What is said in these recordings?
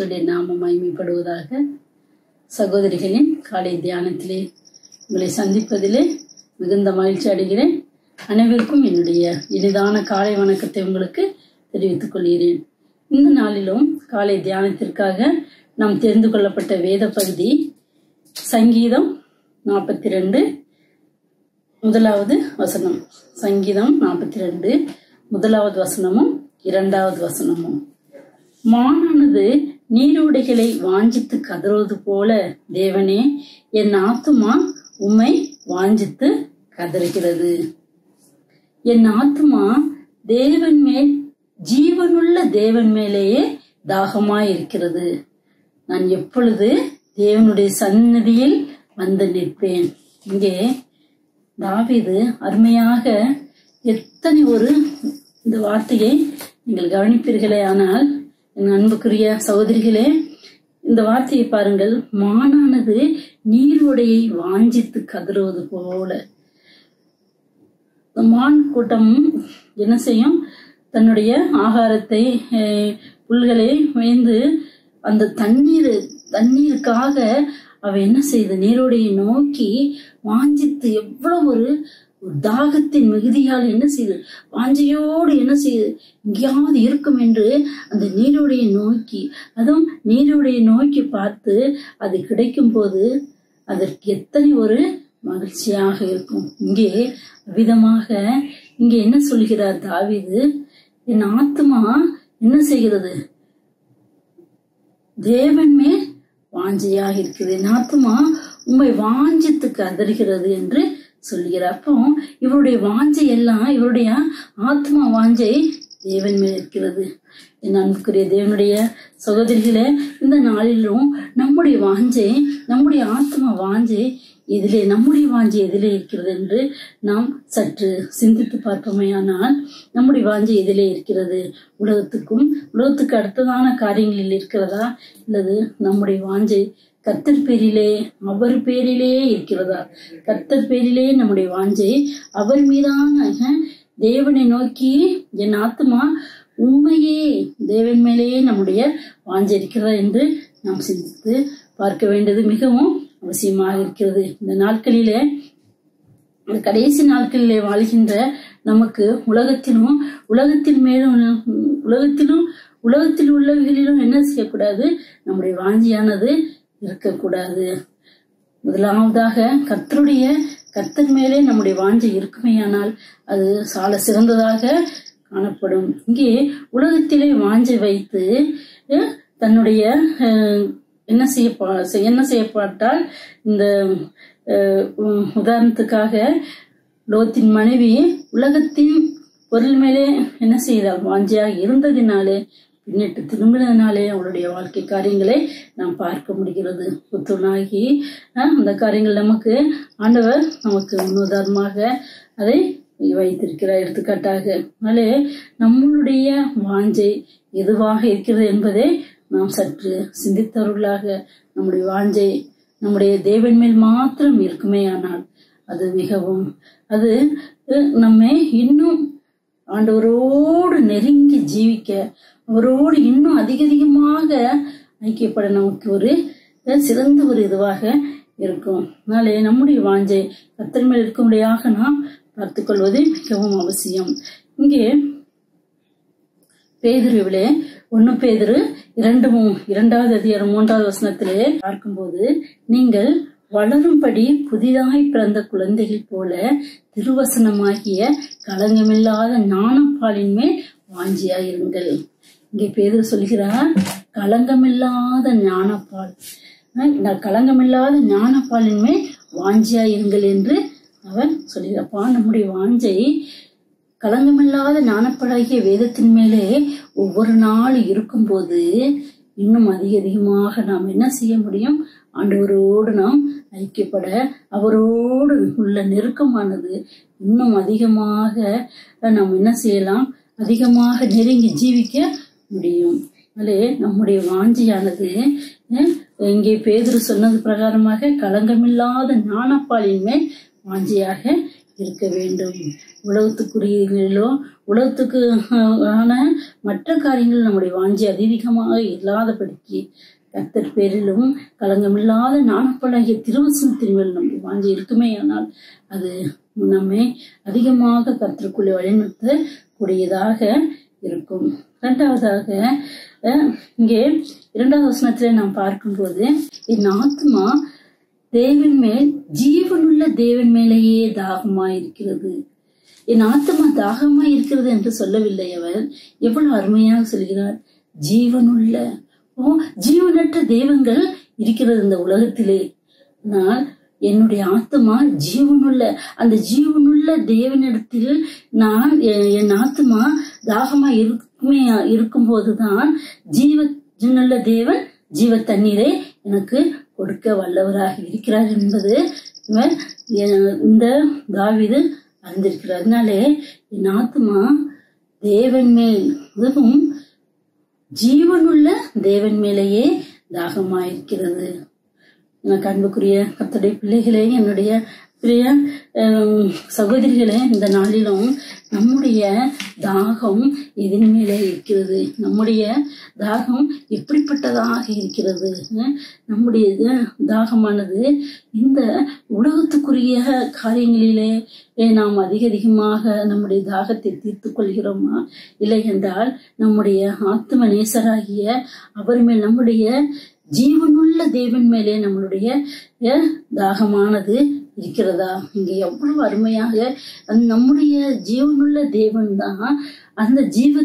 கர்த்தருடைய நாமம் மகிமைப்படுவதாக. சகோதரிகளின் காலை தியானத்திலே உங்களை சந்திப்பதிலே மிகுந்த மகிழ்ச்சி அடைகிறேன். அனைவருக்கும் என்னுடைய இனிதான காலை வணக்கத்தை உங்களுக்கு தெரிவித்துக் கொள்கிறேன். இந்த நாளிலும் காலை தியானத்திற்காக நாம் தெரிந்து கொள்ளப்பட்ட வேத பகுதி சங்கீதம் 42 முதலாவது வசனம். சங்கீதம் 42 முதலாவது வசனமும் 2வது வசனமும். மானானது நீரோடைகளை வாஞ்சித்து கதறுவது போல தேவனே, என் ஆத்துமா உம்மை வாஞ்சித்து கதறுகிறது. என் ஆத்துமா தேவன் மேல், ஜீவனுள்ள தேவன் மேலேயே தாகமாயிருக்கிறது. நான் எப்பொழுது தேவனுடைய சந்நிதியில் வந்து நிற்பேன். இங்கே தாவீது அருமையாக எத்தனை ஒரு இந்த வார்த்தையை நீங்கள் கவனிப்பீர்களே. ஆனால் என் அன்புக்குரிய சகோதரிகளே, இந்த வார்த்தையை பாருங்கள். மானானது நீரோடையை வாஞ்சித்து கதறுவது போல. மான் கூட்டம் என்ன செய்யும்? தன்னுடைய ஆகாரத்தை, புல்களை மேய்ந்து அந்த தண்ணீருக்காக அவ என்ன செய்து நீரோடையை நோக்கி வாஞ்சித்து, எவ்வளவு ஒரு தாகத்தின் மிகுதியால் என்ன செய்து, வாஞ்சையோடு என்ன செய்து, எங்கேயாவது இருக்கும் என்று அந்த நீரோடையை நோக்கி, அதுவும் நீரோடையை நோக்கி பார்த்து அது கிடைக்கும் போது அதற்கு எத்தனை ஒரு மகிழ்ச்சியாக இருக்கும். இங்கே விதமாக இங்கே என்ன சொல்கிறார் தாவீது? என் ஆத்துமா என்ன செய்கிறது? தேவன் மேல் வாஞ்சையாக இருக்குது. என் ஆத்துமா உம்மை வாஞ்சித்து கதறுகிறது என்று சொல்கிறார். அப்போ இவருடைய வாஞ்சை எல்லாம், இவருடைய ஆத்மா வாஞ்சை தேவன் மேல் இருக்கிறது. என் அன்புக்குரிய தேவனுடைய சகோதரிகளே, இந்த நாளிலும் நம்முடைய வாஞ்சை, நம்முடைய ஆத்மா வாஞ்சை எதிலே, நம்முடைய வாஞ்சை எதிலே இருக்கிறது என்று நாம் சற்று சிந்தித்து பார்ப்போமேயானால், நம்முடைய வாஞ்சை எதிலே இருக்கிறது? உலகத்துக்கு அடுத்ததான காரியங்களில் இருக்கிறதா, இல்லது நம்முடைய வாஞ்சை கர்த்தர் பேரிலே, அவர் பேரிலே இருக்கிறதா? கர்த்தர் பேரிலே நம்முடைய வாஞ்சை, அவர் மீதான தேவனை நோக்கி என் ஆத்துமா உண்மையே தேவன் மேலேயே நம்முடைய வாஞ்சை இருக்கிறதா என்று நாம் சிந்தித்து பார்க்க வேண்டியது மிகவும் அவசியமாக இருக்கிறது. இந்த நாட்களிலே, கடைசி நாட்களிலே வாழ்கின்ற நமக்கு உலகத்தில் உள்ளவைகளிலும் என்ன செய்யக்கூடாது? நம்முடைய வாஞ்சியானது இருக்கக்கூடாது. முதலாவதாக கர்த்தர் மேலே நம்முடைய வாஞ்சை இருக்குமேயானால் அது சால சிறந்ததாக காணப்படும். இங்கே உலகத்திலே வாஞ்சை வைத்து தன்னுடைய என்ன செய்யப்பட்டால், இந்த உதாரணத்துக்காக லோத்தின் மனைவி உலகத்தின் பொருள் மேலே என்ன செய்தால்? வாஞ்சையாக இருந்ததினாலே, பின்னிட்டு திரும்பினதினாலே அவளுடைய வாழ்க்கை காரியங்களை நாம் பார்க்க முடிகிறது. புத்துணாகி அந்த காரியங்கள் நமக்கு ஆண்டவர் நமக்கு முன்னுதாரணமாக அதை வைத்திருக்கிறார். எடுத்துக்காட்டாக அதனாலே நம்மளுடைய வாஞ்சை எதுவாக இருக்கிறது என்பதை நாம் சற்று சிந்தித்தவர்களாக, நம்முடைய வாஞ்சை நம்முடைய தேவன் மேல் மாத்திரம் இருக்குமே ஆனால் அது நம்மை இன்னும் ஆண்டவரோடு நெருங்கி ஜீவிக்க, அவரோடு இன்னும் அதிகமாக ஐக்கியப்பட நமக்கு ஒரு சிறந்த ஒரு இதுவாக இருக்கும். அதனாலே நம்முடைய வாஞ்சை கர்த்தர் மேல் இருக்கும்படியாக நாம் பார்த்துக் கொள்வது மிகவும் அவசியம். இங்கே பேதுருவிலே 1 பேதுரு 2வது அதிகாரம் 3வது வசனத்திலே பார்க்கும்போது, நீங்கள் வளரும்படி புதிதாய் பிறந்த குழந்தைகள் போல திருவசனமாகிய களங்கமில்லாத ஞானப்பாலின் மேல் வாஞ்சியாயிருங்கள். இங்கே பேதுரு சொல்கிறார், களங்கமில்லாத ஞானப்பால், களங்கமில்லாத ஞானப்பாலின் மேல் வாஞ்சியாயிருங்கள் என்று அவர் சொல்கிறாப்பா. நம்முடைய வாஞ்சை களங்கமில்லாத ஞானப்பாலாகிய வேதத்தின் மேலே ஒவ்வொரு நாள் இருக்கும்போது இன்னும் அதிகமாக நாம் என்ன செய்ய முடியும்? ஆண்டவரோடு நாம் ஐக்கியப்பட, அவரோடு உள்ள நெருக்கமானது இன்னும் அதிகமாக நாம் என்ன செய்யலாம்? அதிகமாக நெருங்கி ஜீவிக்க முடியும். அதே நம்முடைய வாஞ்சியானது இங்கே பேதுரு சொன்னது பிரகாரமாக களங்கமில்லாத ஞானப்பாலின் மேல் வாஞ்சியாக இருக்க வேண்டும். உலகத்துக்குரியோ உலகத்துக்கு ஆன மற்ற காரியங்கள் நம்முடைய வாஞ்சி அதிகமாக இல்லாதபடிக்கு கர்த்தர் பேரிலும் களங்கமில்லாத நாணப்பழகிய திருவசனத்தின் மேல் நம்முடைய வாஞ்சி இருக்குமே. ஆனால் அது நம்மை அதிகமாக கர்த்தருக்குள்ளே வழிநடத்த கூடியதாக இருக்கும். இரண்டாவதாக இங்கே 2வது வசனத்திலே நாம் பார்க்கும்போது, என் ஆத்மா தேவன் மேல், ஜீவனுள்ள தேவன் மேலேயே தாகமாயிருக்கிறது. என் ஆத்மா தாகமாய் இருக்கிறது என்று சொல்லவில்லை. அவர் எவ்வளவு அருமையாக சொல்கிறார், ஜீவனுள்ள. ஜீவனற்ற தெய்வங்கள் இருக்கிறது இந்த உலகத்திலே. ஆனால் என்னுடைய ஆத்மா ஜீவனுள்ள, அந்த ஜீவனுள்ள தேவனிடத்தில் நான் என் ஆத்மா தாகமா இருக்கும் போதுதான் ஜீவனுள்ள தேவன் ஜீவ தண்ணீரை எனக்கு கொடுக்க வல்லவராக இருக்கிறார் என்பது இந்த தாவீது அறிந்திருக்கிறார். அதனாலே என் ஆத்மா தேவன் மேல், அதுவும் ஜீவனுள்ள தேவன் மேலேயே தாகமாயிருக்கிறது. அன்புக்குரிய கர்த்தருடைய பிள்ளைகளே, என்னுடைய பிரிய சகோதரிகளே, இந்த நாளிலும் நம்முடைய தாகம் எதன் மேலே இருக்கிறது? நம்முடைய தாகம் எப்படிப்பட்டதாக இருக்கிறது? நம்முடைய தாகமானது இந்த உலகத்துக்குரிய காரியங்களிலே நாம் அதிகமாக நம்முடைய தாகத்தை தீர்த்து கொள்கிறோமா? இல்லை என்றால் நம்முடைய ஆத்ம நேசராகிய அவர் மேல், நம்முடைய ஜீவனுள்ள தேவன் மேலே நம்மளுடைய தாகமானது இருக்கிறதா? இங்க எவ்வளவு அருமையாக நம்முடைய ஜீவனுள்ள தேவன் தான் அந்த ஜீவ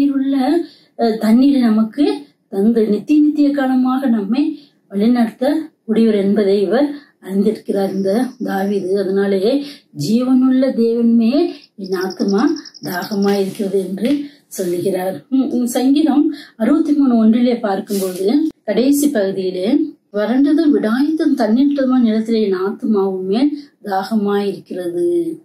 தண்ணீரை நமக்கு தந்து நித்திய காலமாக நம்மை வழிநடத்த முடிவர் என்பதை இவர் அறிந்திருக்கிறார் இந்த தாவீது. அதனாலே ஜீவனுள்ள தேவன் மேல் என் ஆத்மா தாகமா இருக்கிறது என்று சொல்லுகிறார். சங்கீதம் 63:1 பார்க்கும்போது கடைசி பகுதியிலே, வறண்டதும் விடாய்த்தும் தண்ணீர்த்தமான நிலத்திலே என் ஆத்மாவுமே தாகமாயிருக்கிறது.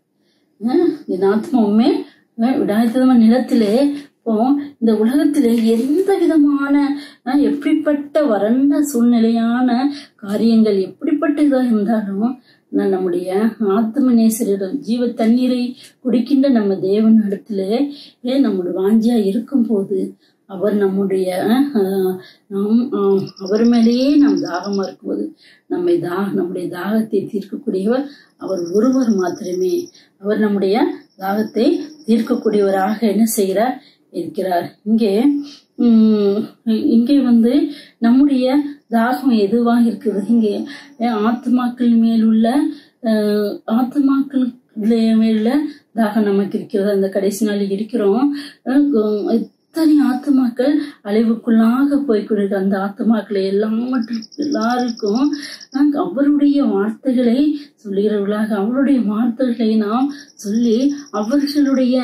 என் ஆத்மாவுமே விடாய்த்தமான நிலத்திலே, இந்த உலகத்திலே எந்த விதமான எப்படிப்பட்ட வறண்ட சூழ்நிலையான காரியங்கள் எப்படிப்பட்ட இதாக இருந்தாலும் நம்முடைய ஆத்ம நேசரிடம் ஜீவ தண்ணீரை குடிக்கின்ற நம்ம தேவன் இடத்திலே நம்முடைய வாஞ்சியா இருக்கும் போது அவர் அவர் மேலேயே நாம் தாகமா இருக்கும்போது நம்முடைய தாகத்தை தீர்க்கக்கூடியவர் அவர் ஒருவர் மாத்திரமே. அவர் நம்முடைய தாகத்தை தீர்க்கக்கூடியவராக என்ன செய்கிறார் இருக்கிறார். இங்கே நம்முடைய தாகம் எதுவாக இருக்குது? இங்கே ஆத்மாக்கள் மேலுள்ள தாகம் நமக்கு இருக்கிறது. அந்த கடைசி நாள் இருக்கிறோம். எத்தனை ஆத்மாக்கள் அழிவுக்குள்ளாக போய்கொண்டிருக்க அந்த ஆத்மாக்களை எல்லாருக்கும் அவருடைய வார்த்தைகளை சொல்லுகிறவர்களாக, அவருடைய வார்த்தைகளை நாம் சொல்லி அவர்களுடைய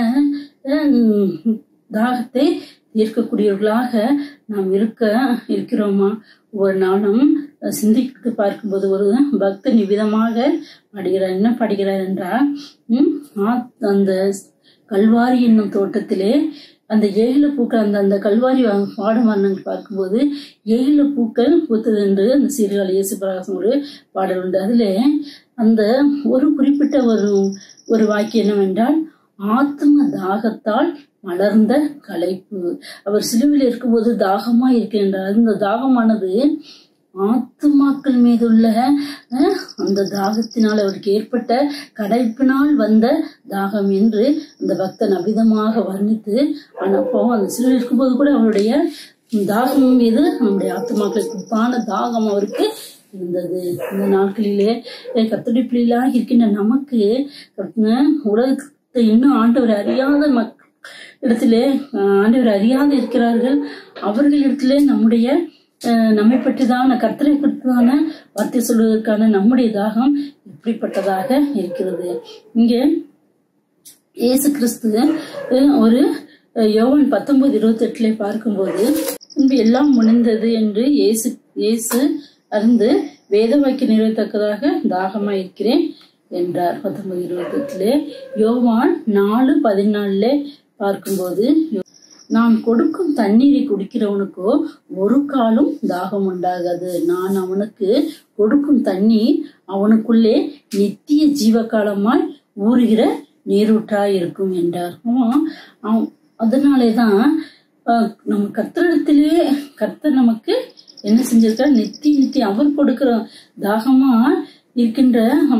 தாகத்தை தீர்க்கக்கூடியவர்களாக நாம் இருக்கிறோமா? ஒரு நாளும் சிந்தித்து பார்க்கும்போது ஒரு பக்தன் இவ்விதமாக பாடுகிறார். என்ன பாடுகிறார் என்றால், அந்த கல்வாரி என்னும் தோட்டத்திலே அந்த 7 பூக்கள், அந்த கல்வாரி பாடமானங்கள் பார்க்கும்போது 7 பூக்கள் பூத்தது என்று அந்த சீர்காழி இயேசு பிரகாசம் ஒரு பாடல் உண்டு. அதிலே அந்த ஒரு குறிப்பிட்ட ஒரு வாக்கியம் என்னவென்றால், ஆத்ம தாகத்தால் மலர்ந்த களைப்பு. அவர் சிலுவையில் இருக்கும்போது தாகமா இருக்கின்றார். அந்த தாகமானது ஆத்துமாக்கள் மீதுள்ள அந்த தாகத்தினால் அவருக்கு ஏற்பட்ட கடைப்பினால் வந்த தாகம் என்று அந்த பக்தன் அபிதமாக வர்ணித்து, ஆனப்போ அந்த சிலுவையில் இருக்கும்போது கூட அவருடைய தாகம் மீது நம்முடைய ஆத்துமாக்களுக்கு குறிப்பான தாகம் அவருக்கு இருந்தது. இந்த நாட்களிலே கர்த்தருடைய பிள்ளைகளாக இருக்கின்ற நமக்கு உலகத்தை இன்னும் ஆண்டவர் அறியாத இடத்திலே ஆண்டவர் அறியாது இருக்கிறார்கள். அவர்களிடத்திலே நம்மை பற்றிதான கர்த்தரை பற்றிதான வார்த்தை சொல்வதற்கான நம்முடைய தாகம் இப்படிப்பட்டதாக இருக்கிறது. இங்கே இயேசு கிறிஸ்து ஒரு யோவான் 19:28 பார்க்கும்போது, முன்பு எல்லாம் முடிந்தது என்று இயேசு அறிந்து வேத வாக்கிய நிறைவேற்றத்தக்கதாக தாகமா இருக்கிறேன் என்றார். 19:28. யோவான் 4:14 பார்க்கும்போது, நான் கொடுக்கும் தண்ணீரை குடிக்கிறவனுக்கோ ஒரு காலும் தாகம் உண்டாகாது. நான் அவனுக்கு கொடுக்கும் தண்ணீர் அவனுக்குள்ளே நித்திய ஜீவகாலமாய் ஊறுகிற நீரூற்றாய் இருக்கும் என்றார். அதனாலேதான் நம்ம கர்த்தரிடத்திலே கர்த்தர் நமக்கு என்ன செஞ்சிருக்கார்? நித்திய அவர் கொடுக்கிற தாகமா இருக்கின்ற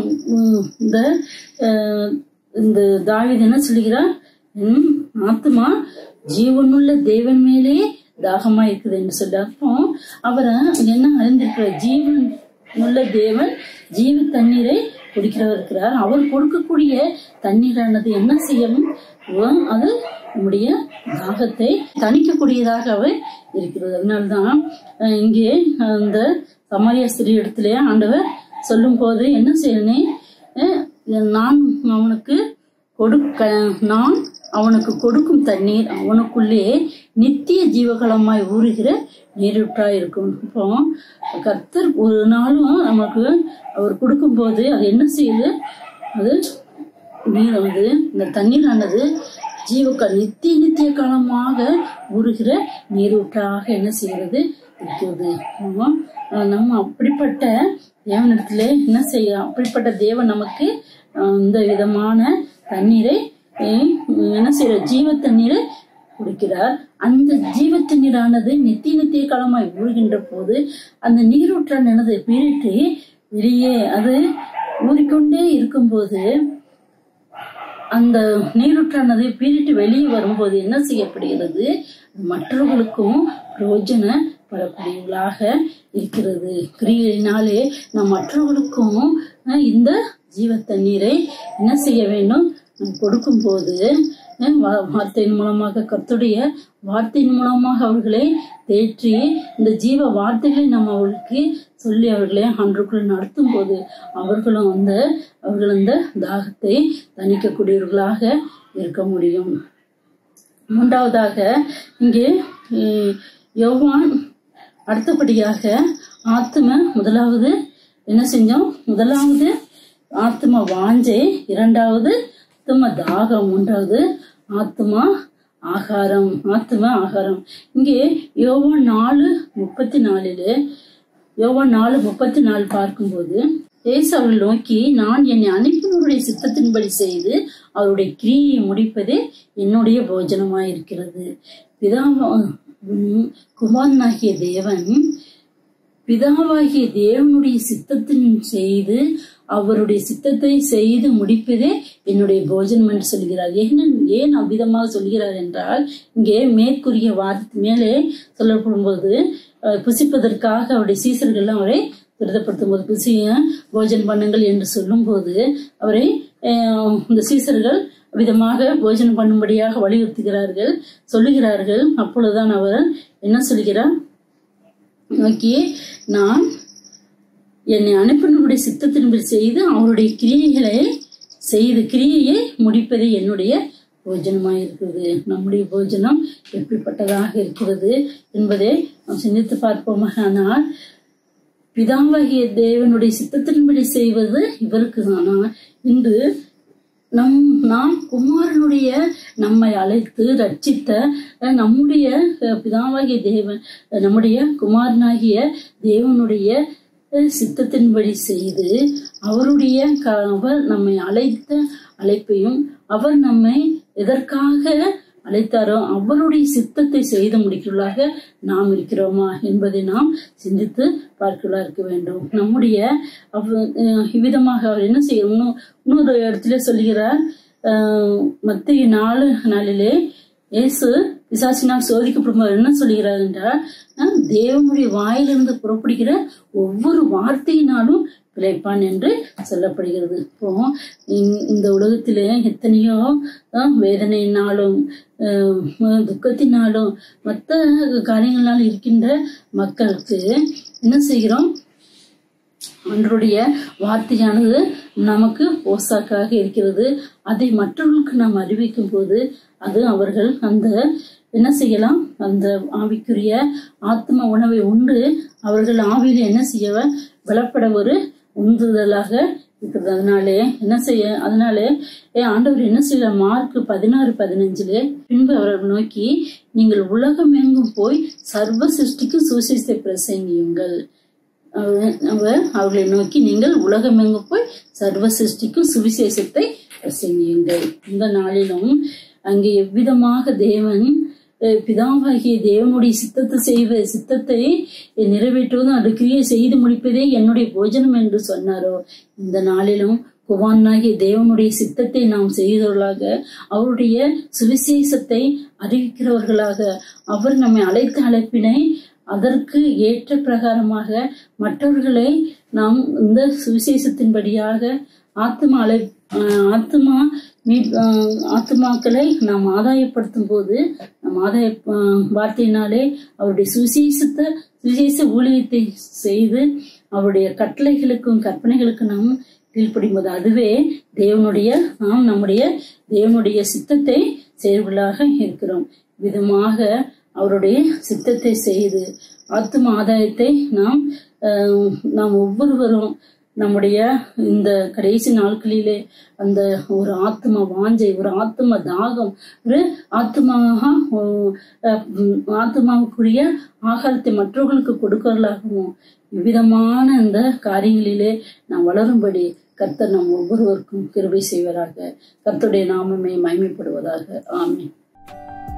இந்த தாவீது என்ன சொல்லுகிறார்? ஆத்துமா ஜீவனுள்ள தேவன் மேலே தாகமா இருக்குது என்று சொல்ல. அப்போ அவரை என்ன அறிந்திருக்கிற? ஜீவன் உள்ள தேவன் ஜீவ தண்ணீரை குடிக்கிறவர் இருக்கிறார். அவர் கொடுக்கக்கூடிய தண்ணீரானது என்ன செய்யணும்? அது நம்முடைய தாகத்தை தணிக்கக்கூடியதாக அவர் இருக்கிறது. அதனால்தான் இங்கே அந்த சமாரியா ஸ்திரீ இடத்திலே ஆண்டவர் சொல்லும் போது என்ன செய்யணும்? நான் அவனுக்கு கொடுக்கும் தண்ணீர் அவனுக்குள்ளே நித்திய ஜீவகலமாய் ஊறுகிற நீரூற்றாய் இருக்கும். இப்போ கர்த்தர் ஒரு நாளும் நமக்கு அவர் கொடுக்கும் போது அது என்ன செய்யுது? அது நீரானது, இந்த தண்ணீரானது நித்திய காலமாக ஊறுகிற நீரூற்றாக என்ன செய்கிறது? இருக்கிறது. நம்ம அப்படிப்பட்ட தேவனிடத்துல என்ன செய்ய? அப்படிப்பட்ட தேவன் நமக்கு இந்த விதமான தண்ணீரை என்ன செய்யற? ஜீவ தண்ணீரை குடிக்கிறார். அந்த ஜீவ தண்ணீரானது நித்திய காலமாய் ஊறுகின்ற போது அந்த நீரூற்றானது பிரிட்டு வெளியே அது ஊறிக்கொண்டே இருக்கும்போது அந்த நீரூற்றானது பிரிட்டு வெளியே வரும்போது என்ன செய்யப்படுகிறது? மற்றவர்களுக்கும் பிரயோஜனப்படக்கூடியவர்களாக இருக்கிறது. கிரியையினாலே நாம் மற்றவர்களுக்கும் இந்த ஜீவ தண்ணீரை என்ன செய்ய வேண்டும்? கொடுக்கும் போது வார்த்தையின் மூலமாக, கர்த்தருடைய வார்த்தையின் மூலமாக அவர்களை தேற்றி இந்த ஜீவ வார்த்தைகளை நம்ம அவர்களுக்கு சொல்லி அவர்களை அன்றுக்குள் நடத்தும் போது அவர்கள் அந்த தாகத்தை தணிக்கக்கூடியவர்களாக இருக்க முடியும். மூன்றாவதாக இங்கே யோவான் அடுத்தபடியாக ஆத்தும முதலாவது என்ன செஞ்சோம்? முதலாவது ஆத்தும வாஞ்சை, இரண்டாவது ஆத்தும தாகம், மூன்றாவது ஆத்தும ஆகாரம். இங்கே யோவான் 4:34 பார்க்கும்போது இயேசு அவர்கள் நோக்கி, நான் என்னை அனுப்பினவருடைய சித்தத்தின்படி செய்து அவருடைய கிரியை முடிப்பதே என்னுடைய போஜனமாயிருக்கிறது. பிதாவாகிய தேவனுடைய சித்தத்தின் செய்து அவருடைய சித்தத்தை செய்து முடிப்பதே என்னுடைய போஜனம் என்று சொல்கிறார். ஏன் அவ்விதமாக சொல்கிறார் என்றால், இங்கே மேற்கூறிய வார்த்தை மேலே சொல்லப்படும் போது புசிப்பதற்காக அவருடைய சீசர்கள் அவரை துரிதப்படுத்தும் போது புசிய போஜனம் பண்ணுங்கள் என்று சொல்லும் போது அவரை இந்த சீசர்கள் விதமாக போஜனம் பண்ணும்படியாக வலியுறுத்துகிறார்கள், சொல்லுகிறார்கள். அப்பொழுதுதான் அவர் என்ன சொல்கிறார்? நோக்கி, நான் என்னை அனுப்பினுடைய சித்தத்தின்படி செய்து அவருடைய கிரியையை முடிப்பதே என்னுடைய போஜனமாயிருக்கிறது. நம்முடைய போஜனம் எப்படிப்பட்டதாக இருக்கிறது என்பதை நாம் சிந்தித்து பார்ப்போமாக. ஆனால் பிதாவாகிய தேவனுடைய சித்தத்தின்படி செய்வது இவருக்கு தானா? இன்று நாம் குமாரனுடைய நம்மை அழைத்து ரட்சித்த நம்முடைய பிதாவாகிய தேவன், நம்முடைய குமாரனாகிய தேவனுடைய சித்தத்தின்படி செய்து அவர் நம்மை அழைத்த அழைப்பையும் அவர் நம்மை எதற்காக அழைத்தாரோ அவருடைய சித்தத்தை செய்து முடிக்கிறவர்களாக நாம் இருக்கிறோமா என்பதை நாம் சிந்தித்து பார்க்கிறதா இருக்க வேண்டும். நம்முடைய இவ்விதமாக அவர் என்ன செய்யணும்? இன்னொரு இடத்துல சொல்கிறார், மத்தேயு 4:4 இயேசு பிசாசினால் சோதிக்கப்படும் என்ன சொல்கிறார் என்றால், தேவனுடைய வாயிலிருந்து புறப்படுகிற ஒவ்வொரு வார்த்தையினாலும் பிழைப்பான் என்று சொல்லப்படுகிறது. இப்போ இந்த உலகத்திலே எத்தனையோ வேதனையினாலும் துக்கத்தினாலும் மற்ற காரியங்களால் இருக்கின்ற மக்களுக்கு என்ன செய்கிறோம்? அவருடைய வார்த்தையானது நமக்கு போசாக்காக இருக்கிறது. அதை மற்றவர்களுக்கு நாம் அறிவிக்கும் போது அது அவர்கள் அந்த என்ன செய்யலாம்? அந்த ஆவிக்குரிய ஆத்ம உணவை உண்டு அவர்கள் ஆவியில என்ன செய்ய பலப்பட ஒரு உந்துதலாக இருக்கிறது. அதனாலே ஆண்டவர் என்ன செய்யல? மார்க் 16:15 பின்பு அவர்கள் நோக்கி, நீங்கள் உலகம் எங்கும் போய் சர்வ சிருஷ்டிக்கு சுவிசேஷத்தை பிரசங்கியுங்கள். அவர்களை நோக்கி நீங்கள் உலகமெங்கும் போய் சர்வ சிருஷ்டிக்கும் சுவிசேஷத்தை பிரசங்கியுங்கள். இந்த நாளிலும் அங்கே எவ்விதமாக தேவன் பிதாவாகிய தேவனுடைய சித்தத்தை நிறைவேற்றுவதும் அது கிரியை செய்து முடிப்பதே என்னுடைய போஜனம் என்று சொன்னாரோ, இந்த நாளிலும் குமாரனாகிய தேவனுடைய சித்தத்தை நாம் செய்தவர்களாக, அவருடைய சுவிசேஷத்தை அறிவிக்கிறவர்களாக, அவர் நம்மை அழைத்த அழைப்பினை அதற்கு ஏற்ற பிரகாரமாக மற்றவர்களை நாம் இந்த சுவிசேஷத்தின்படியாக ஆத்துமாக்களை நாம் ஆதாயப்படுத்தும் போது நம் ஆதாய வார்த்தையினாலே அவருடைய சுவிசேஷ ஊழியத்தை செய்து அவருடைய கட்டளைகளுக்கும் கற்பனைகளுக்கும் நாம் கீழ்ப்படியும்போது அதுவே நாம் நம்முடைய தேவனுடைய சித்தத்தை செயல்களாக இருக்கிறோம். விதமாக அவருடைய சித்தத்தை செய்து ஆத்தும ஆதாயத்தை நாம் ஒவ்வொருவரும் நம்முடைய இந்த கடைசி நாட்களிலே அந்த ஒரு ஆத்ம வாஞ்சை, ஒரு ஆத்ம தாகம், ஒரு ஆத்மாவுக்குரிய ஆகாரத்தை மற்றவர்களுக்கு கொடுக்கறவர்களாகவும் இவ்விதமான இந்த காரியங்களிலே நாம் வளரும்படி கர்த்தர் நம் ஒவ்வொருவருக்கும் கிருபை செய்வதாக. கர்த்தருடைய நாமமே மகிமைப்படுவதாக. ஆமென்.